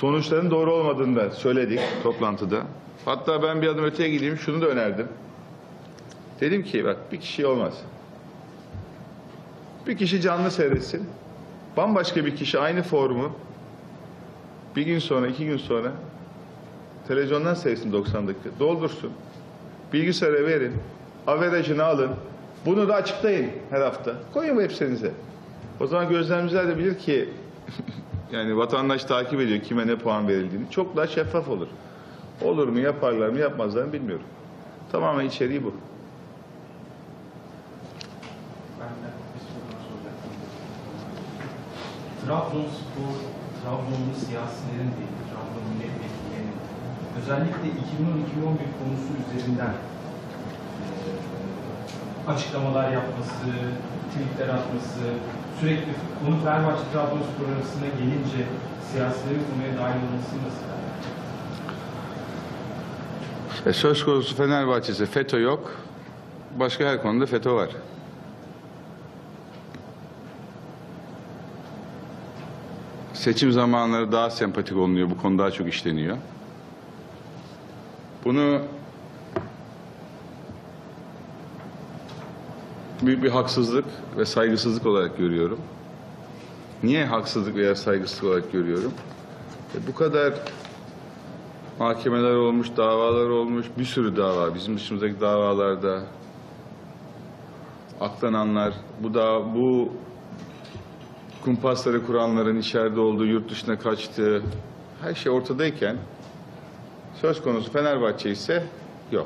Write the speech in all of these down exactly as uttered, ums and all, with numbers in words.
sonuçların doğru olmadığını da söyledik toplantıda. Hatta ben bir adım öteye gideyim, şunu da önerdim. Dedim ki bak bir kişi olmaz. Bir kişi canlı seyretsin. Bambaşka bir kişi aynı formu bir gün sonra, iki gün sonra televizyondan seyretsin doksan dakika. Doldursun. Bilgisayara verin. Averajını alın. Bunu da açıklayın her hafta. Koyun web sitenize. O zaman gözlemciler de bilir ki yani vatandaş takip ediyor kime ne puan verildiğini. Çok daha şeffaf olur. Olur mu, yaparlar mı, yapmazlar mı bilmiyorum. Tamamen içeriği bu. Trabzonspor, Trabzonlu siyasilerin değil, Trabzon milletvekillerinin özellikle iki bin on iki bin on bir konusu üzerinden e, açıklamalar yapması, tweetler atması, sürekli konu Fenerbahçe Trabzonspor arasında gelince siyasilerin konuya dahil olması nasıl? E söz konusu Fenerbahçe ise FETÖ yok. Başka her konuda FETÖ var. Seçim zamanları daha sempatik olunuyor. Bu konu daha çok işleniyor. Bunu büyük bir haksızlık ve saygısızlık olarak görüyorum. Niye haksızlık veya saygısızlık olarak görüyorum? E bu kadar mahkemeler olmuş, davalar olmuş, bir sürü dava. Bizim dışımızdaki davalarda aklananlar, bu da bu kumpasları kuranların içeride olduğu, yurt dışına kaçtığı, her şey ortadayken söz konusu Fenerbahçe ise yok.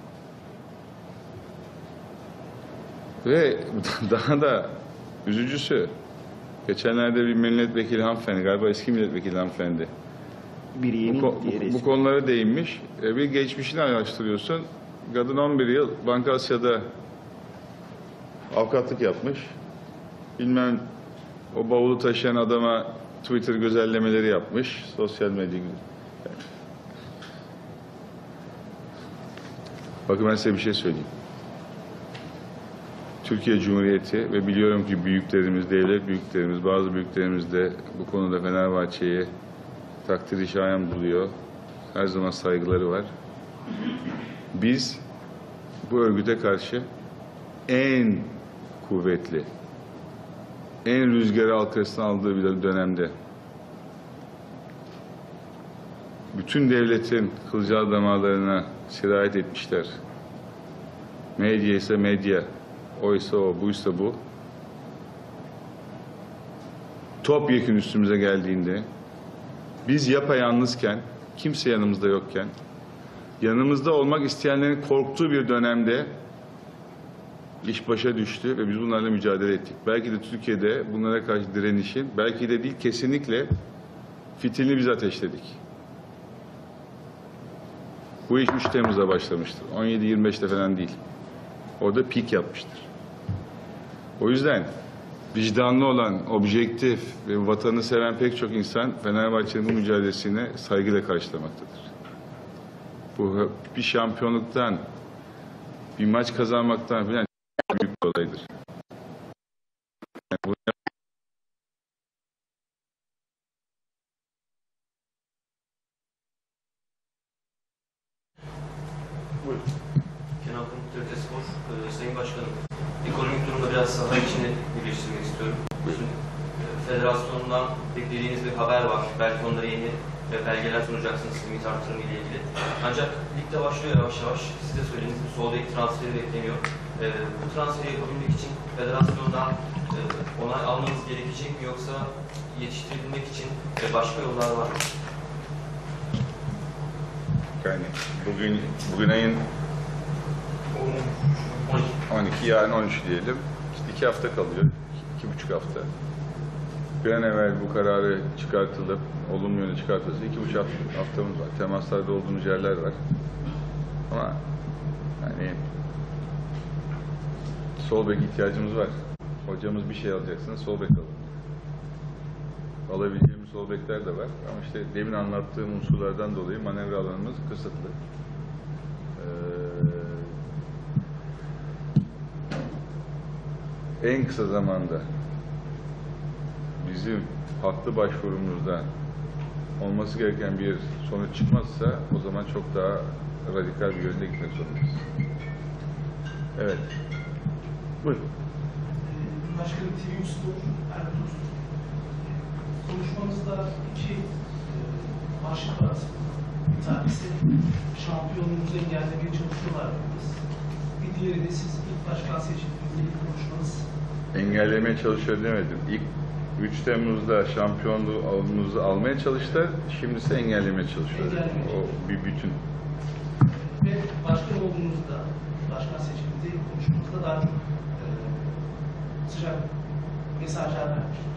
Ve daha da üzücüsü, geçenlerde bir milletvekili hanımefendi, galiba eski milletvekili hanımefendi, bir yeni, bu, bu, bu konulara değinmiş. E, bir geçmişini araştırıyorsun. Kadın on bir yıl Banka Asya'da avukatlık yapmış. Bilmem o bavulu taşıyan adama Twitter güzellemeleri yapmış. Sosyal medya. Bakın ben size bir şey söyleyeyim. Türkiye Cumhuriyeti ve biliyorum ki büyüklerimiz, devlet büyüklerimiz, bazı büyüklerimiz de bu konuda Fenerbahçe'yi takdiri şayan buluyor. Her zaman saygıları var. Biz bu örgüte karşı en kuvvetli, en rüzgarı halkasını aldığı bir dönemde bütün devletin kılcal damarlarına sirayet etmişler. Medya ise medya, oysa o, buysa bu. Topyekün üstümüze geldiğinde, biz yapayalnızken, kimse yanımızda yokken, yanımızda olmak isteyenlerin korktuğu bir dönemde iş başa düştü ve biz bunlarla mücadele ettik. Belki de Türkiye'de bunlara karşı direnişin, belki de değil kesinlikle fitilini biz ateşledik. Bu iş üç Temmuz'da başlamıştır. on yedi yirmi beşte falan değil. Orada pik yapmıştır. O yüzden vicdanlı olan, objektif ve vatanı seven pek çok insan Fenerbahçe'nin bu mücadelesine saygıyla karşılamaktadır. Bu bir şampiyonluktan, bir maç kazanmaktan falan büyük bir olaydır. Yani bu... Buyurun. Kenan Pamuk, T R T Spor. Ee, Sayın Başkanım, ekonomik durumda biraz saha içini birleştirmek istiyorum. Şimdi, e, federasyondan beklediğiniz bir haber var. Belki onlara yeni ve belgeler sunacaksınız limit artırımı ile ilgili. Ancak ligde başlıyor yavaş yavaş. Siz de söylediğiniz gibi sol bek transferi bekleniyor. E, bu transferi yapabilmek için federasyondan e, onay almanız gerekecek mi, yoksa yetiştirebilmek için e, başka yollar var mı? Yani bugün bugün ayın on iki, yarın on üç diyelim. İşte iki hafta kalıyor. iki buçuk hafta. Bir an evvel bu kararı çıkartılıp olumlu yöne çıkartılırsa iki buçuk haftamız var. Temaslarda olduğumuz yerler var. Ama yani sol bek ihtiyacımız var. Hocamız bir şey alacaksınız, sol bek alın. Alabileceğimiz sol bekler de var. Ama işte demin anlattığım unsurlardan dolayı manevra alanımız kısıtlı. Ee, en kısa zamanda bizim haklı başvurumuzda olması gereken bir sonuç çıkmazsa o zaman çok daha radikal bir yönde gitmek zorundayız. Evet. Buyurun. Ee, Başkanım T V Spor Ertuğrul. Konuşmamızda iki e, başlık var aslında. Bir tanesi şampiyonluğumuzu engellemeye çalışıyorlar dediniz. Bir diğeri de siz ilk başkan seçildiğinizde ilk konuşmanız. Engellemeye çalışıyor demedim. İlk üç Temmuz'da şampiyonluğumuzu almaya çalıştı, şimdi ise engellemeye çalışıyor. Engellemeye O bir bütün. Ve başkan olduğunuzda, başkan seçildiğinizde ilk konuşmanızda daha çok e, sıcak mesajlar vermiştiniz.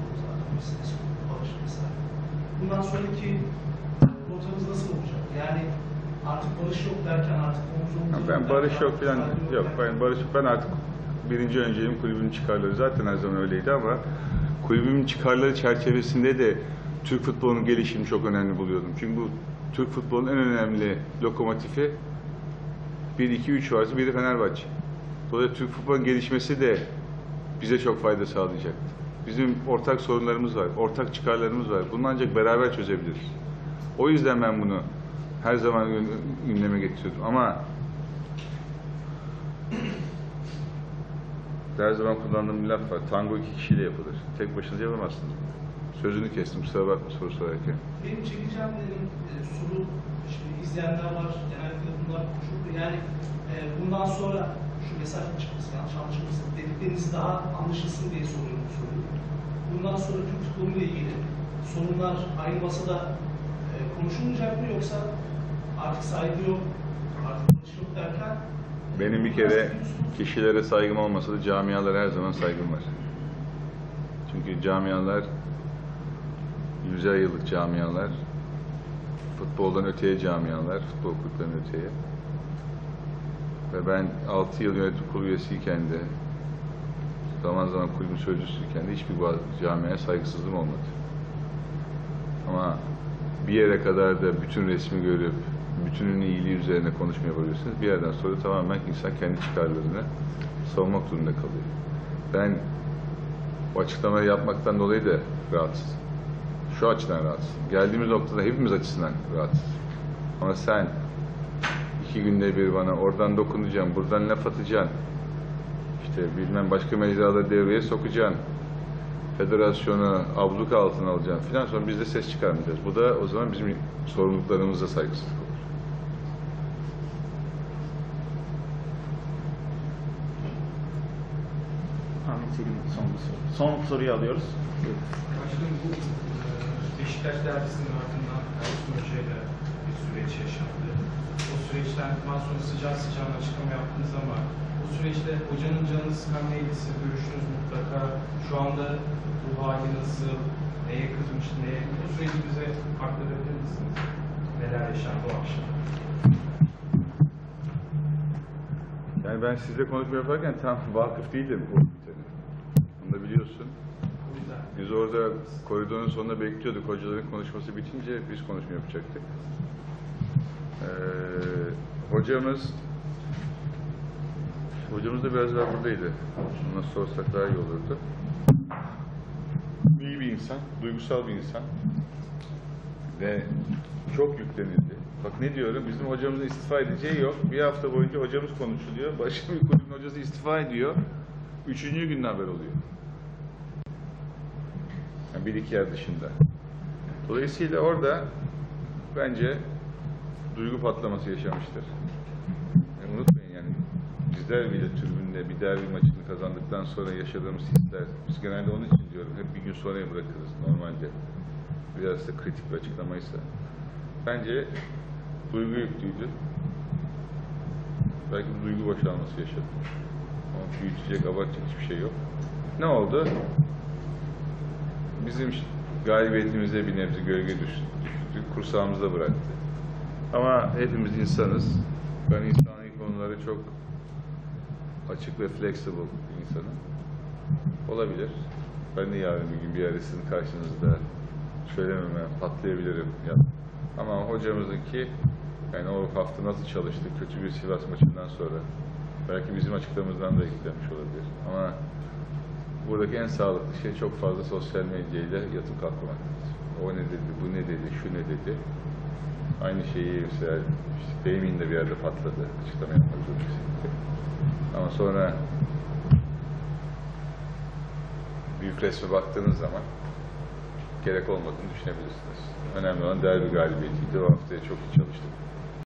Bundan sonraki rotamız nasıl olacak? Yani artık barış yok derken artık omuz omuza... Ben barış yok falan yok. Ben barış ben artık birinci önceliğim kulübün çıkarları. Zaten her zaman öyleydi ama kulübün çıkarları çerçevesinde de Türk futbolunun gelişimini çok önemli buluyordum. Çünkü bu Türk futbolunun en önemli lokomotifi bir, iki, üç varsa biri Fenerbahçe. Dolayısıyla Türk futbolunun gelişmesi de bize çok fayda sağlayacaktı. Bizim ortak sorunlarımız var, ortak çıkarlarımız var. Bunu ancak beraber çözebiliriz. O yüzden ben bunu her zaman gündeme getiriyordum. Ama her zaman kullandığım bir laf var. Tango iki kişiyle yapılır. Tek başınıza yapamazsınız. Sözünü kestim. Kusura bakma soru sorarken. Benim çekeceğim dedim e, soru, işte izleyenler var, genellikle bunlar konuşuldu. Yani e, bundan sonra şu mesaj çıkması, yanlış anlaşılmasın, dedikleriniz daha anlaşılsın diye soruyorum bu soruyu. Bundan sonra Türk futboluyla ilgili sorunlar aynı masada e, konuşulmayacak mı, yoksa artık saygı yok, artık barış yok derken e, Benim bir kere kişilere saygım olmasa da camialara her zaman saygım var. Çünkü camialar yüzer yıllık camialar, futboldan öteye camialar, futbol kulüplerinin öteye. Ve ben altı yıl yönetim kurulu üyesiyken de, zaman zaman kulübün sözcüsüyken de hiçbir camiaya saygısızlığım olmadı. Ama bir yere kadar da bütün resmi görüp, bütünün iyiliği üzerine konuşma yapabilirsiniz. Bir yerden sonra tamamen insan kendi çıkarlarını savunmak zorunda kalıyor. Ben o açıklamayı yapmaktan dolayı da rahatsızım. Şu açıdan rahatsızım. Geldiğimiz noktada hepimiz açısından rahatsızım. Ama sen iki günde bir bana oradan dokunacaksın, buradan laf atacaksın, İşte bilmem başka mecraları devreye sokacaksın, federasyonu abluka altına alacaksın filan, sonra biz de ses çıkarmayacağız. Bu da o zaman bizim sorumluluklarımıza saygısızlık olur. Ahmet Selim son bir soru. Son soruyu alıyoruz. Başkanım, bu e, Beşiktaş derbisinin ardından Ersun Hoca'yla bir süreç yaşandı. O süreçten sonra sıcağı sıcağına açıklama yaptınız ama bu süreçte hocanın canını sıkan neydi? Siz görüşünüz mutlaka. Şu anda bu hali nasıl? Neye kızmıştı? Neye? Bu süreci bize aktarabilir misiniz? Neler yaşandı o akşam? Yani ben sizle konuşma yaparken tam vakıf değildim o bitene. Bunu da biliyorsun. O yüzden. Biz orada koridorun sonunda bekliyorduk. Hocaların konuşması bitince biz konuşma yapacaktık. Ee, hocamız hocamız da biraz daha buradaydı. Ona sorsak daha iyi olurdu. İyi bir insan, duygusal bir insan. Ve çok yüklenildi. Bak ne diyorum, bizim hocamızın istifa edeceği yok. Bir hafta boyunca hocamız konuşuluyor. Başka bir kulübün hocası istifa ediyor. Üçüncü gün haber oluyor. Yani bir iki yer dışında. Dolayısıyla orada bence duygu patlaması yaşamıştır. Yani unutmayın yani bizler bile tribünde bir derbi maçını kazandıktan sonra yaşadığımız hisler, biz genelde onun için diyorum, hep bir gün sonraya bırakırız normalde. Biraz da kritik bir açıklamaysa. Bence duygu yüklüydü. Belki bir duygu boşalması yaşadım. Ama büyütecek, abartacak hiçbir şey yok. Ne oldu? Bizim galibiyetimize bir nebze gölge düştü. Kursağımızda bıraktı. Ama hepimiz insanız. Ben insani konuları çok açık ve flexible bir insanım. Olabilir. Ben de yarın bir gün bir yerde sizin karşınızda söylememe patlayabilirim. Ya. Ama hocamızınki, yani o hafta nasıl çalıştı, kötü bir Sivas maçından sonra belki bizim açıklamamızdan da etkilenmiş olabilir. Ama buradaki en sağlıklı şey çok fazla sosyal medyayla yatıp kalkmamak. o ne dedi, bu ne dedi, şu ne dedi. Aynı şeyi mesela işte Beymin de bir yerde patladı. Açıklama yapmak zorunda hissetti. Ama sonra büyük resme baktığınız zaman gerek olmadığını düşünebilirsiniz. Önemli olan derbi galibiyetiydi. O haftaya çok iyi çalıştık.